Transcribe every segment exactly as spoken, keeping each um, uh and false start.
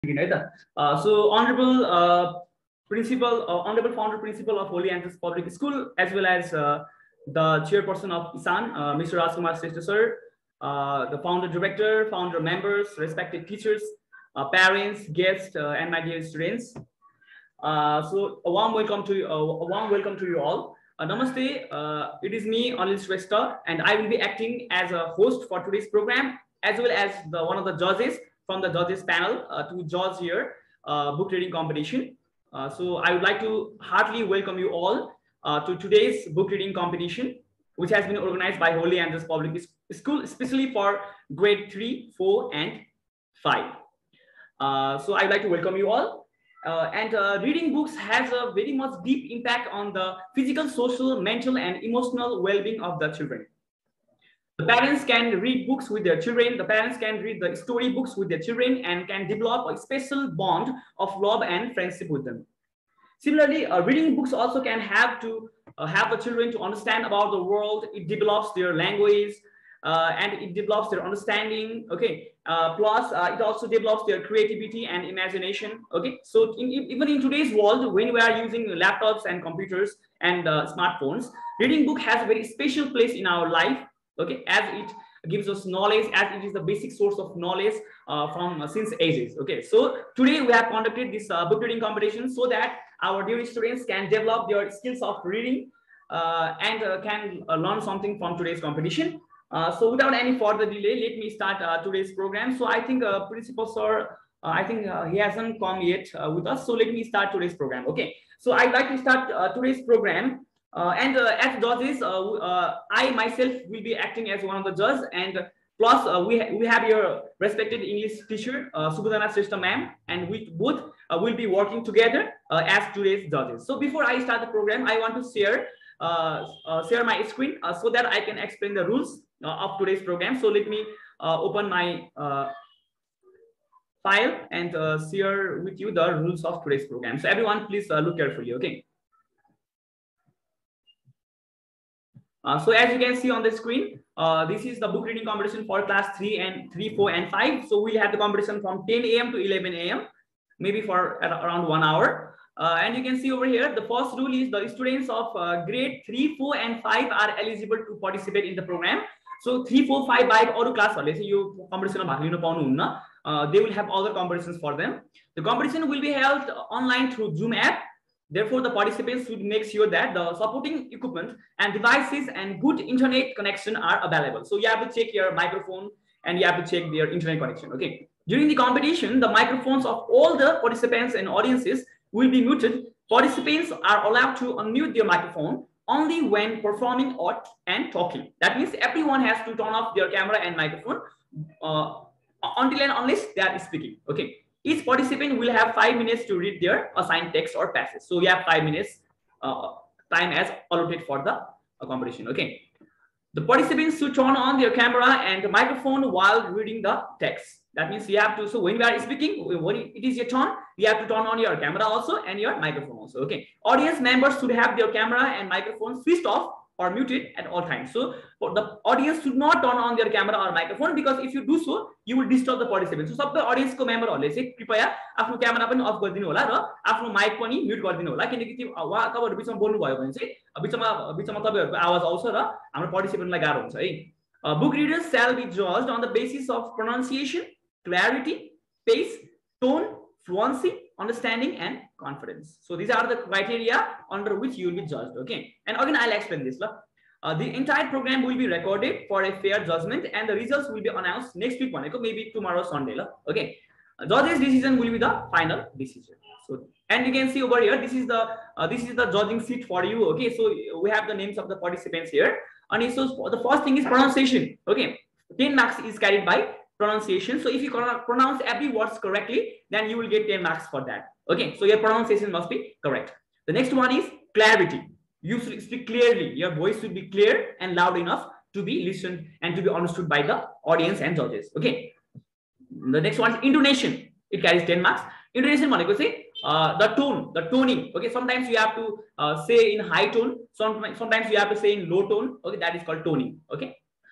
Uh, so, honorable uh, principal, uh, honorable founder principal of Holy Angels Public School, as well as uh, the chairperson of ISAN, uh, Mister Rajkumar Sreshta sir, uh, the founder director, founder members, respected teachers, uh, parents, guests, uh, and my dear students. Uh, so, a warm welcome to you, uh, a warm welcome to you all. Uh, namaste. Uh, it is me, Anil Sreshta, and I will be acting as a host for today's program, as well as the one of the judges from the judges panel uh, to judge here uh, book reading competition. Uh, so I would like to heartily welcome you all uh, to today's book reading competition, which has been organized by Holy Angels Public School, especially for grade three, four, and five. Uh, so I'd like to welcome you all. Uh, and uh, reading books has a very much deep impact on the physical, social, mental, and emotional well-being of the children. The parents can read books with their children. The parents can read the story books with their children and can develop a special bond of love and friendship with them. Similarly, uh, reading books also can have to uh, have the children to understand about the world. It develops their language uh, and it develops their understanding. Okay. Uh, plus, uh, it also develops their creativity and imagination. Okay. So, in, even in today's world, when we are using laptops and computers and uh, smartphones, reading book has a very special place in our life. Okay, as it gives us knowledge, as it is the basic source of knowledge uh, from uh, since ages. Okay, so today we have conducted this uh, book reading competition so that our dear students can develop their skills of reading uh, and uh, can uh, learn something from today's competition. Uh, so without any further delay, let me start uh, today's program. So I think uh, Principal Sir, uh, I think uh, he hasn't come yet uh, with us. So let me start today's program. Okay, so I'd like to start uh, today's program. Uh, and uh, as judges, uh, uh, I myself will be acting as one of the judges, and uh, plus uh, we, ha we have your respected English teacher, uh, Subhadana Sreshta ma'am, and we both uh, will be working together uh, as today's judges. So before I start the program, I want to share uh, uh, share my screen uh, so that I can explain the rules uh, of today's program. So let me uh, open my uh, file and uh, share with you the rules of today's program. So everyone, please uh, look carefully. Okay. Uh, so as you can see on the screen, uh, this is the book reading competition for class three and three, four, and five. So we'll have the competition from ten A M to eleven A M, maybe for around one hour. Uh, and you can see over here, the first rule is the students of uh, grade three, four, and five are eligible to participate in the program. So three, four, five by other class, let's say you competition uh, they will have other competitions for them. The competition will be held online through Zoom app. Therefore, the participants should make sure that the supporting equipment and devices and good internet connection are available. So you have to check your microphone and you have to check their internet connection. Okay. During the competition, the microphones of all the participants and audiences will be muted. Participants are allowed to unmute their microphone only when performing or and talking. That means everyone has to turn off their camera and microphone uh, until and unless they are speaking. Okay. Each participant will have five minutes to read their assigned text or passage. So we have five minutes uh, time as allotted for the uh, competition. Okay. The participants should turn on their camera and the microphone while reading the text. That means you have to, so when we are speaking, when it is your turn, you have to turn on your camera also and your microphone also. Okay. Audience members should have their camera and microphone switched off or muted at all times. So for the audience should not turn on their camera or microphone, because if you do so, you will disturb the participants. So sab the audience ko member hale chai kripaya afno camera pani off gardinu hola ra afno mic pani mute gardinu hola, kinaki ti wa tabaru bichama bolnu bhayo bhane chai bichama bichama tabaihharuko awaz aउँछ र हाम्रो participant lai garo हुन्छ है. Uh, book readers shall be judged on the basis of pronunciation, clarity, pace, tone, fluency, understanding, and confidence. So these are the criteria under which you will be judged. Okay. And again, I'll explain this. Uh, the entire program will be recorded for a fair judgment, and the results will be announced next week, maybe tomorrow Sunday. Okay. Uh, judges' decision will be the final decision. So, and you can see over here, this is the uh, this is the judging seat for you. Okay. So we have the names of the participants here. And so the first thing is pronunciation. Okay. ten marks is carried by pronunciation. So if you pronounce every words correctly, then you will get ten marks for that. Okay, so your pronunciation must be correct. The next one is clarity. You should speak clearly. Your voice should be clear and loud enough to be listened and to be understood by the audience and judges. Okay. The next one is intonation. It carries ten marks. Intonation भनेको चाहिँ uh, the tone, the toning. Okay, sometimes you have to uh, say in high tone. Sometimes sometimes you have to say in low tone. Okay, that is called toning. Okay.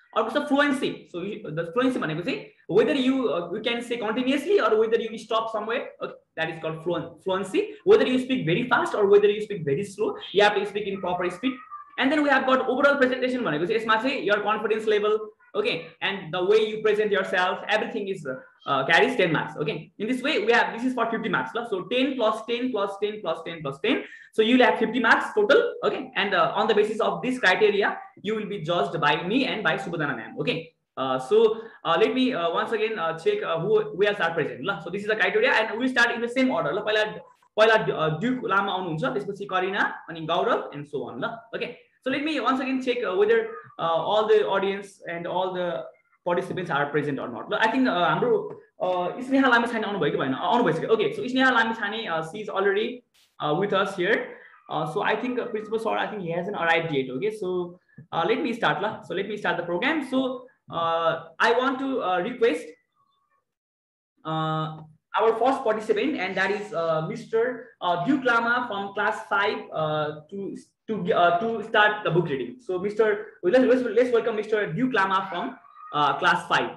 अर्को छ fluency. So the fluency भनेको चाहिँ whether you uh, you can say continuously or whether you stop somewhere, okay, that is called fluency. Whether you speak very fast or whether you speak very slow, you have to speak in proper speed. And then we have got overall presentation भनेको चाहिँ यसमा चाहिँ your confidence level, okay, and the way you present yourself, everything is uh, carries ten marks. Okay, in this way we have, this is for fifty marks. So ten plus ten plus ten plus ten plus ten, so you will have fifty marks total. Okay, and uh, on the basis of this criteria you will be judged by me and by Subodhana ma'am. Okay. Uh, so uh, let me uh, once again uh, check uh, who who else are present. La. So this is the criteria, and we start in the same order. La. Paila paila uh, Duke Lama आउनुहुन्छ, त्यसपछि Karina अनि Gaurav and so on. La. Okay. So let me once again check uh, whether uh, all the audience and all the participants are present or not. La. I think uh, हाम्रो uh, Sneha Lamishane आउनु भयो कि भएन? आउनु भइसक्यो. Okay. So Sneha Lamishane uh, she is already uh, with us here. Uh, so I think uh, Principal Sir, I think he hasn't arrived yet. Okay. So uh, let me start. La. So let me start the program. So Uh, I want to uh, request uh, our first participant, and that is uh, Mister Uh, Duke Lama from class five uh, to to uh, to start the book reading. So, Mister Let's, let's, let's welcome Mister Duke Lama from uh, class five.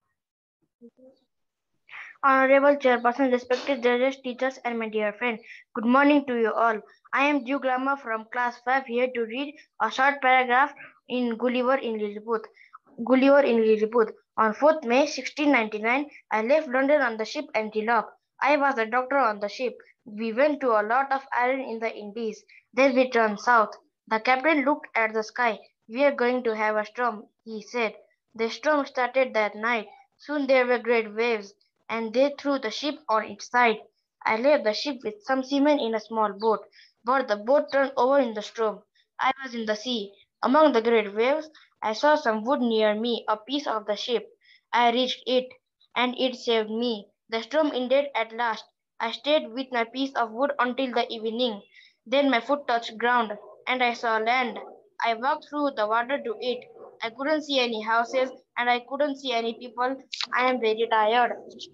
Honorable Chairperson, respected judges, teachers, and my dear friend, good morning to you all. I am Duke Lama from class five, here to read a short paragraph in Gulliver in Lilliput. Gulliver in Lilliput. On fourth May sixteen ninety-nine, I left London on the ship Antelope. I was a doctor on the ship. We went to a lot of iron in the Indies. Then we turned south. The captain looked at the sky. We are going to have a storm, he said. The storm started that night. Soon there were great waves, and they threw the ship on its side. I left the ship with some seamen in a small boat, but the boat turned over in the storm. I was in the sea. Among the great waves, I saw some wood near me, a piece of the ship. I reached it, and it saved me. The storm ended at last. I stayed with my piece of wood until the evening. Then my foot touched ground, and I saw land. I walked through the water to it. I couldn't see any houses, and I couldn't see any people. I am very tired.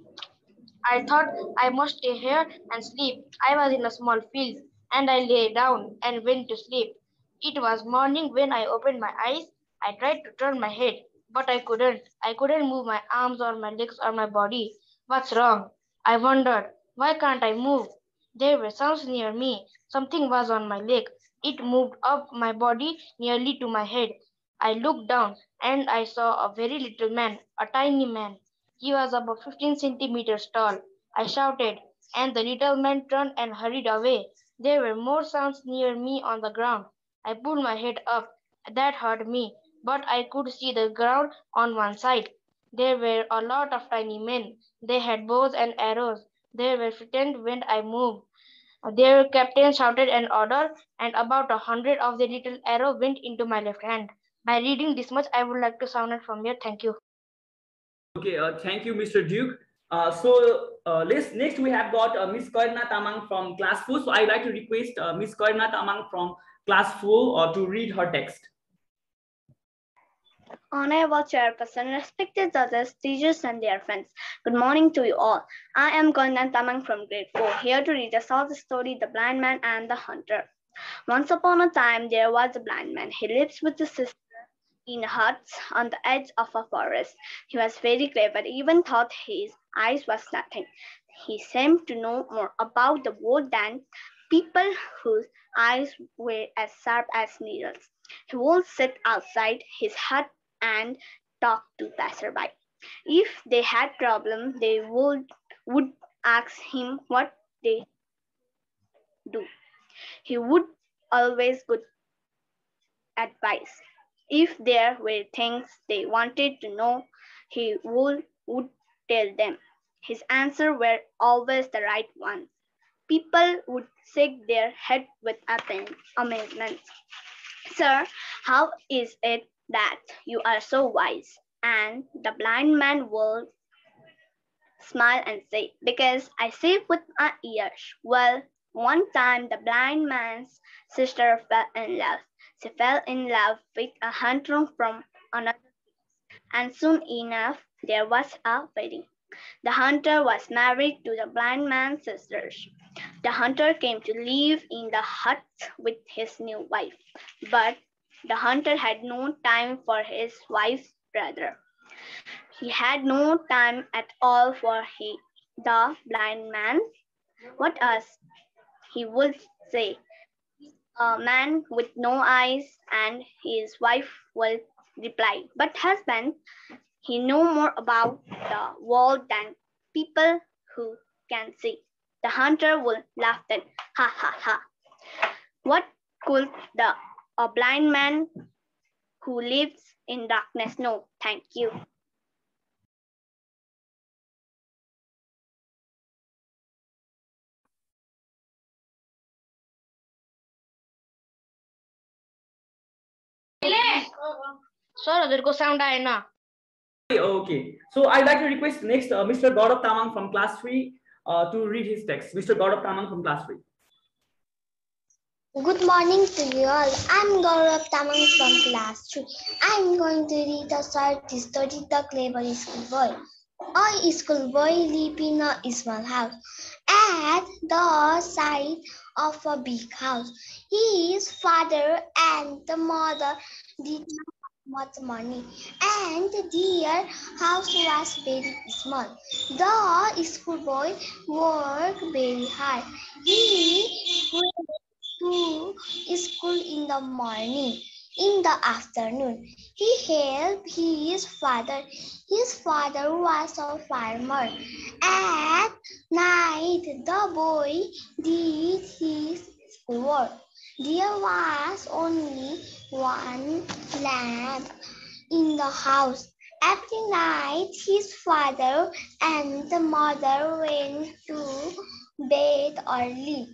I thought I must stay here and sleep. I was in a small field, and I lay down and went to sleep. It was morning when I opened my eyes. I tried to turn my head, but I couldn't. I couldn't move my arms or my legs or my body. What's wrong? I wondered. Why can't I move? There were sounds near me. Something was on my leg. It moved up my body nearly to my head. I looked down, and I saw a very little man, a tiny man. He was about fifteen centimeters tall. I shouted, and the little man turned and hurried away. There were more sounds near me on the ground. I pulled my head up. That hurt me, but I could see the ground on one side. There were a lot of tiny men. They had bows and arrows. They were frightened when I moved. Their captain shouted an order, and about a hundred of the little arrows went into my left hand. By reading this much, I would like to sound it from here. Thank you. Okay, uh, thank you, Mister Duke. Uh, so uh, let's, next we have got uh, Miss Karina Tamang from class four. So I'd like to request uh, Miss Karina Tamang from class four uh, to read her text. Honorable Chairperson, respected judges, teachers, and dear friends, good morning to you all. I am Karina Tamang from grade four, here to read a short story, The Blind Man and the Hunter. Once upon a time, there was a blind man. He lives with his sister in huts on the edge of a forest. He was very clever, even thought his eyes was nothing. He seemed to know more about the world than people whose eyes were as sharp as needles. He would sit outside his hut and talk to passerby. If they had problems, they would, would ask him what they do. He would always give advice. If there were things they wanted to know, he would, would tell them. His answers were always the right ones. People would shake their head with amazement. Sir, how is it that you are so wise? And the blind man will smile and say, because I see with my ears. Well, one time the blind man's sister fell in love. She fell in love with a hunter from another place, and soon enough there was a wedding. The hunter was married to the blind man's sisters. The hunter came to live in the hut with his new wife, but the hunter had no time for his wife's brother. He had no time at all for he, the blind man. What else? He would say. A man with no eyes, and his wife will reply, but husband, he know more about the world than people who can see. The hunter will laugh then, ha ha ha. What could the a blind man who lives in darkness know? Thank you. Sir, तेरे को sound आए ना? Okay, so I'd like to request next uh, Mister Gaurav Tamang from class three uh, to read his text. Mister Gaurav Tamang from class three. Good morning to you all. I'm Gaurav Tamang from class three. I'm going to read a short story, The Clever Schoolboy. A schoolboy lived in a small house at the side of a big house. His father and the mother did not have much money, and their house was very small. The schoolboy worked very hard. He went to school in the morning. In the afternoon, he helped his father. His father was a farmer. At night, the boy did his schoolwork. There was only one lamp in the house. Every night, his father and the mother went to bed early.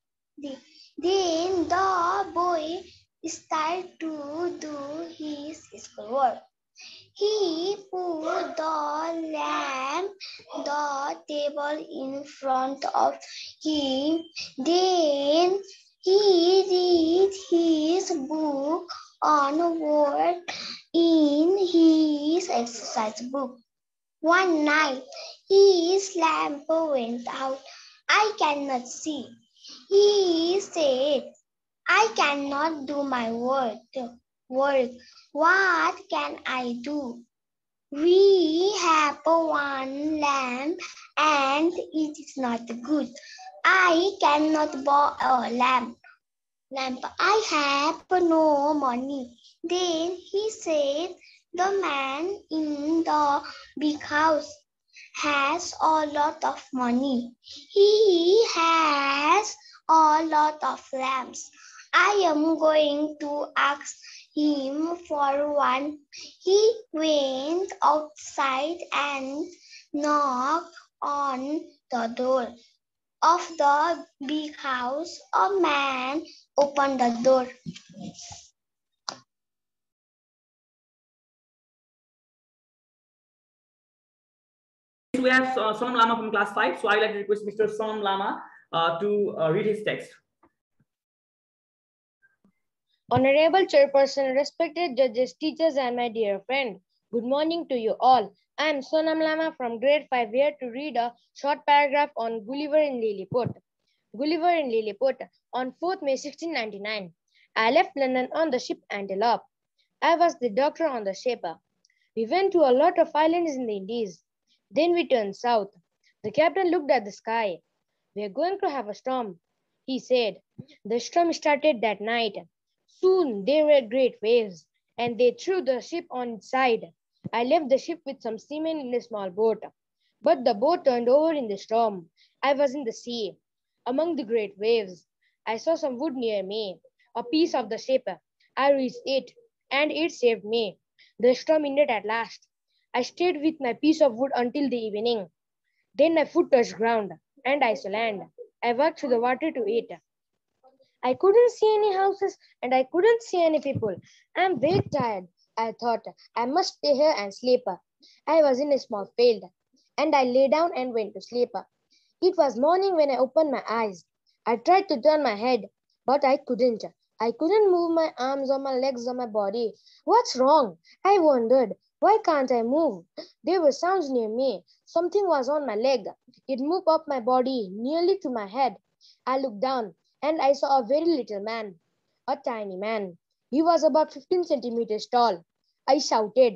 Then the boy started to do his schoolwork. He put the lamp, the table in front of him. Then he read his book on word in his exercise book. One night, his lamp went out. I cannot see. He said, I cannot do my work. Work. What can I do? We have one lamp and it is not good. I cannot buy a lamp. Lamp. I have no money. Then he said, the man in the big house has a lot of money. He has a lot of lamps. I am going to ask him for one. He went outside and knocked on the door of the big house. A man opened the door. We have uh, Sonam Lama from class five, so I'd like to request Mister Sonam Lama uh, to uh, read his text. Honorable Chairperson, respected judges, teachers, and my dear friend, good morning to you all. I am Sonam Lama from grade five here to read a short paragraph on Gulliver in Lilliput. Gulliver in Lilliput on fourth May sixteen ninety-nine. I left London on the ship Antelope. I was the doctor on the ship. We went to a lot of islands in the Indies. Then we turned south. The captain looked at the sky. We are going to have a storm, he said. The storm started that night. Soon there were great waves, and they threw the ship on its side. I left the ship with some seamen in a small boat, but the boat turned over in the storm. I was in the sea, among the great waves. I saw some wood near me, a piece of the ship. I reached it, and it saved me. The storm ended at last. I stayed with my piece of wood until the evening. Then my foot touched ground, and I saw land. I walked through the water to it. I couldn't see any houses, and I couldn't see any people. I'm very tired. I thought I must stay here and sleep. I was in a small field, and I lay down and went to sleep. It was morning when I opened my eyes. I tried to turn my head, but I couldn't. I couldn't move my arms or my legs or my body. What's wrong? I wondered. Why can't I move? There were sounds near me. Something was on my leg. It moved up my body, nearly to my head. I looked down, and I saw a very little man, a tiny man. He was about fifteen centimeters tall. I shouted.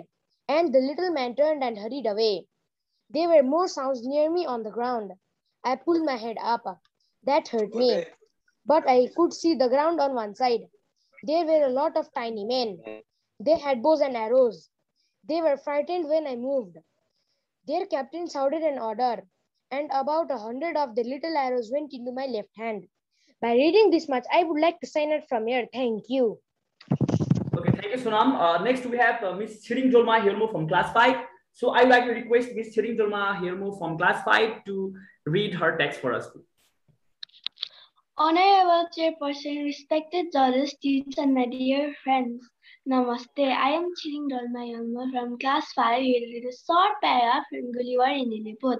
And the little man turned and hurried away. There were more sounds near me on the ground. I pulled my head up. That hurt me. But I could see the ground on one side. There were a lot of tiny men. They had bows and arrows. They were frightened when I moved. Their captain shouted an order, and about a hundred of the little arrows went into my left hand. By reading this much, I would like to sign out from here. Thank you. Okay, thank you, Sonam. Uh, next, we have uh, Miss Chiring Jolma Hirmu from class five. So I would like to request Miss Chiring Jolma Hirmu from class five to read her text for us. Honorable Chairperson, respected judges, teachers, and my dear friends, Namaste. I am Chiring Jolma Hirmu from class five. Here is a short paragraph from Gulliver in Lilliput.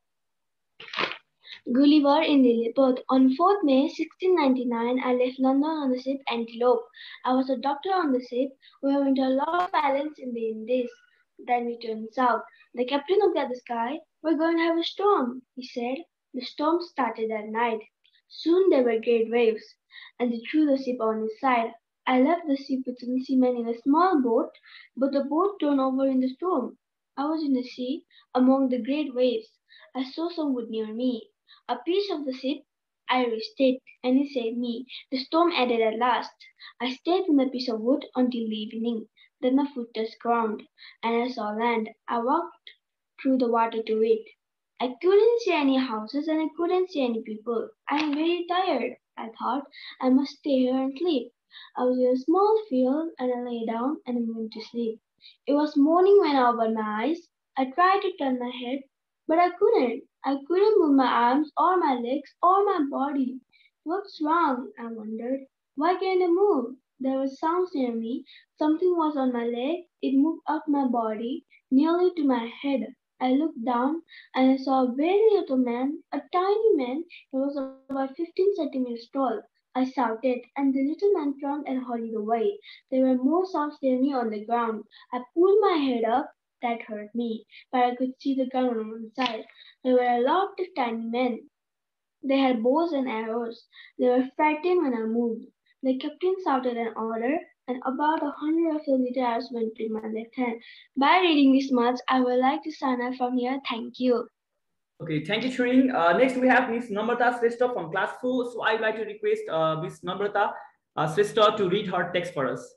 Gulliver in Lilliput. On fourth May sixteen ninety-nine, I left London on the ship Antelope. I was a doctor on the ship. We went to a lot of islands in the Indies. Then we turned south. The captain looked at the sky. We're going to have a storm, he said. The storm started that night. Soon there were great waves, and they threw the ship on its side. I left the ship with some seamen in a small boat, but the boat turned over in the storm. I was in the sea, among the great waves. I saw some wood near me. A piece of the ship, I reached it, and it saved me. The storm ended at last. I stayed on the piece of wood until the evening. Then my foot touched ground, and I saw land. I walked through the water to it. I couldn't see any houses, and I couldn't see any people. I am very tired, I thought. I must stay here and sleep. I was in a small field, and I lay down and I went to sleep. It was morning when I opened my eyes. I tried to turn my head, but I couldn't. I couldn't move my arms or my legs or my body. What's wrong? I wondered. Why can't I move? There were sounds near me. Something was on my leg. It moved up my body, nearly to my head. I looked down and I saw a very little man, a tiny man. He was about fifteen centimeters tall. I shouted, and the little man turned and hurried away. There were more sounds near me on the ground. I pulled my head up. That hurt me, but I could see the ground on one side. There were a lot of tiny men. They had bows and arrows. They were frightened when I moved. The captain shouted an order, and about a hundred of the little arrows went in my left hand. By reading this much, I would like to sign up from here. Thank you. Okay, thank you, Chiring. Uh, next, we have Miss Namrata Shrestha from class four. So I would like to request uh, Miss Namrata uh, Shrestha to read her text for us.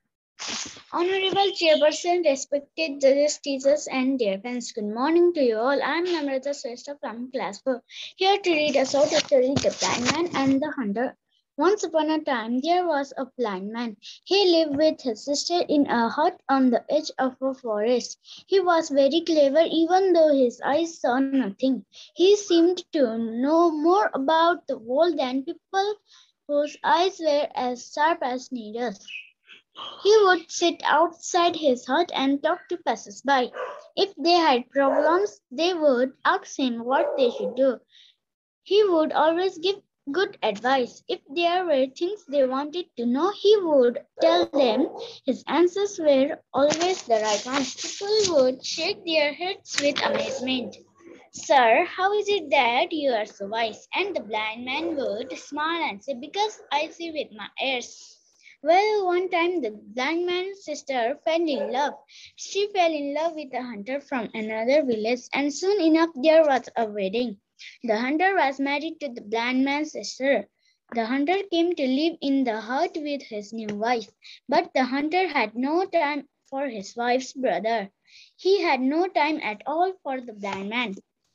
Honorable Chairperson, respected judges, teachers, and dear friends, good morning to you all. I am Namrata Shrestha from class four, here to read a short story, The Blind Man and the Hunter. Once upon a time, there was a blind man. He lived with his sister in a hut on the edge of a forest. He was very clever, even though his eyes saw nothing. He seemed to know more about the world than people whose eyes were as sharp as needles. He would sit outside his hut and talk to passers-by. If they had problems, they would ask him what they should do. He would always give good advice. If there were things they wanted to know, he would tell them. His answers were always the right ones. People would shake their heads with amazement. Sir, how is it that you are so wise? And the blind man would smile and say, because I see with my ears. Well, one time the blind man's sister fell in love. She fell in love with a hunter from another village, and soon enough there was a wedding. The hunter was married to the blind man's sister. The hunter came to live in the hut with his new wife, but the hunter had no time for his wife's brother. He had no time at all for the blind man.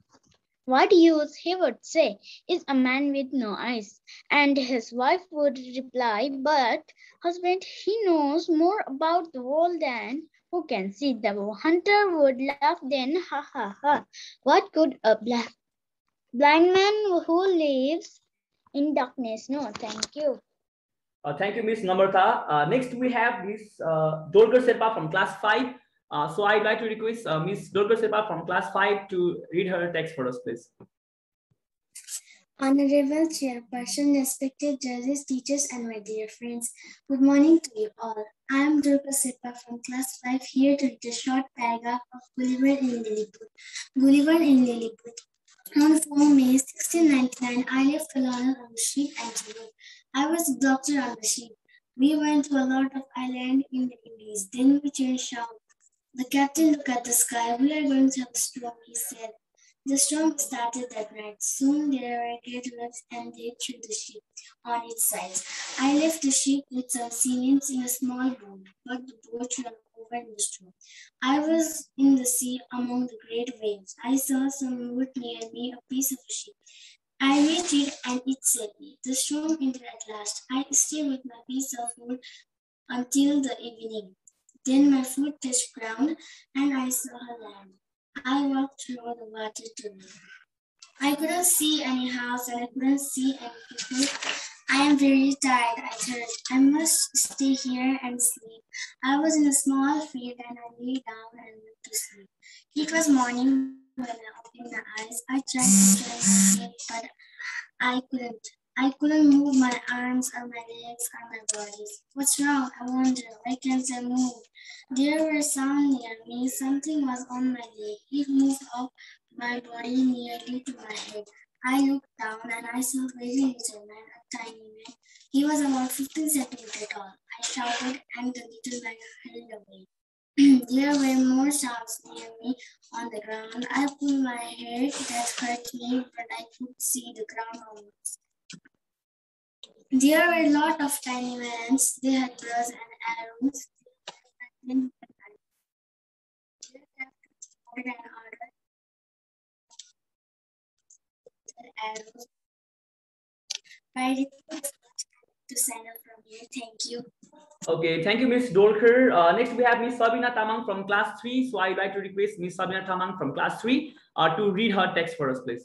What use, he would say, is a man with no eyes? And his wife would reply, but husband, he knows more about the world than who can see. The hunter would laugh then, ha ha ha. What could a bl blind man who lives in darkness know? Thank you. Uh, thank you, Miss Namrata. Uh, next, we have Miss uh, Dolgar Sherpa from class five. Uh, so I'd like to request uh, Miss Dolgar Sherpa from class five to read her text for us, please. Honorable Chairperson, respected judges, teachers, and my dear friends, good morning to you all. I am Dolgar Sherpa from class five, here to read a short paragraph of Gulliver in Lilliput. Gulliver in Lilliput. On fourth May sixteen ninety-nine, I left alone on the ship Antelope. I was a doctor on the ship. We went to a lot of islands in the Indies. Then we changed south. The captain looked at the sky. We are going to have a storm, he said. The storm started that night. Soon there were great waves and they threw the ship on its sides. I left the ship with some cement in a small boat, but the boat ran over in the storm. I was in the sea among the great waves. I saw some wood near me, a piece of a ship. I reached it and it saved me. The storm ended at last. I stayed with my piece of wood until the evening. Then my foot touched ground and I saw land. I walked through the water to me. I couldn't see any house and I couldn't see any people. I am very tired, I thought. I must stay here and sleep. I was in a small field and I lay down and went to sleep. It was morning when I opened my eyes. I tried to turn my head, but I couldn't. I couldn't move my arms or my legs or my body. What's wrong? I wonder. Why can't I move? There were sounds near me. Something was on my leg. It moved up my body nearly to my head. I looked down and I saw a very little man, a tiny man. He was about fifteen centimeters tall. I shouted and the little man hurried away. There were more sounds near me on the ground. I pulled my hair, that hurt me, but I could see the ground almost. There were a lot of tiny men. They had bows and arrows. They had arrows. I to sign up from here. Thank you. Okay, thank you, Miss Dolker. Uh, next, we have Miss Sabina Tamang from class three. So I'd like to request Miss Sabina Tamang from class three uh, to read her text for us, please.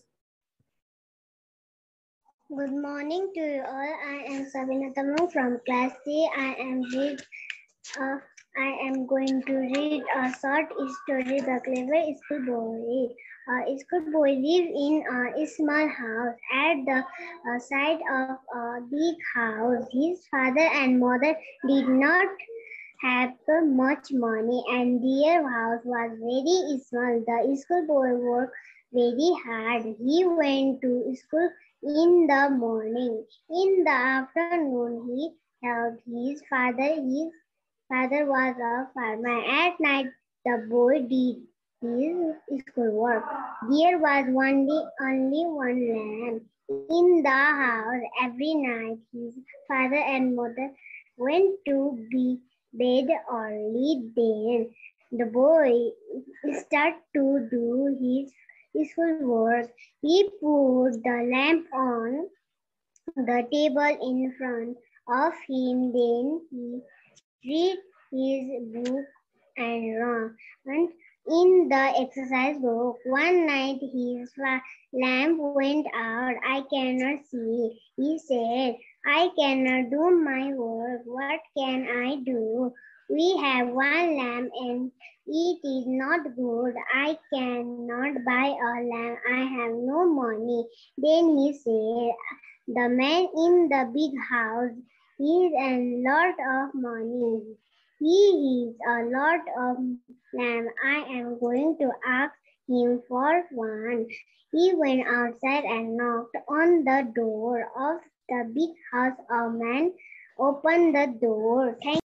Good morning to you all. I am Sabina Tamang from class three. I am read. Uh, I am going to read a short story, The Clever School Boy. A school boy lived in a small house at the uh, side of a big house. His father and mother did not have much money and their house was very small. The school boy worked very hard. He went to school in the morning. In the afternoon, he helped his father. His father was a farmer. At night, the boy did his schoolwork. There was only, only one lamp in the house. Every night, his father and mother went to be bed early. Then the boy started to do his schoolwork. He put the lamp on the table in front of him. Then he read his book and wrote. And in the exercise book, one night his lamp went out. I cannot see. He said, I cannot do my work. What can I do? We have one lamp and it is not good. I cannot buy a lamp. I have no money. Then he said, the man in the big house is a lot of money. He is a lot of lamb. I am going to ask him for one. He went outside and knocked on the door of the big house. A man opened the door. Thank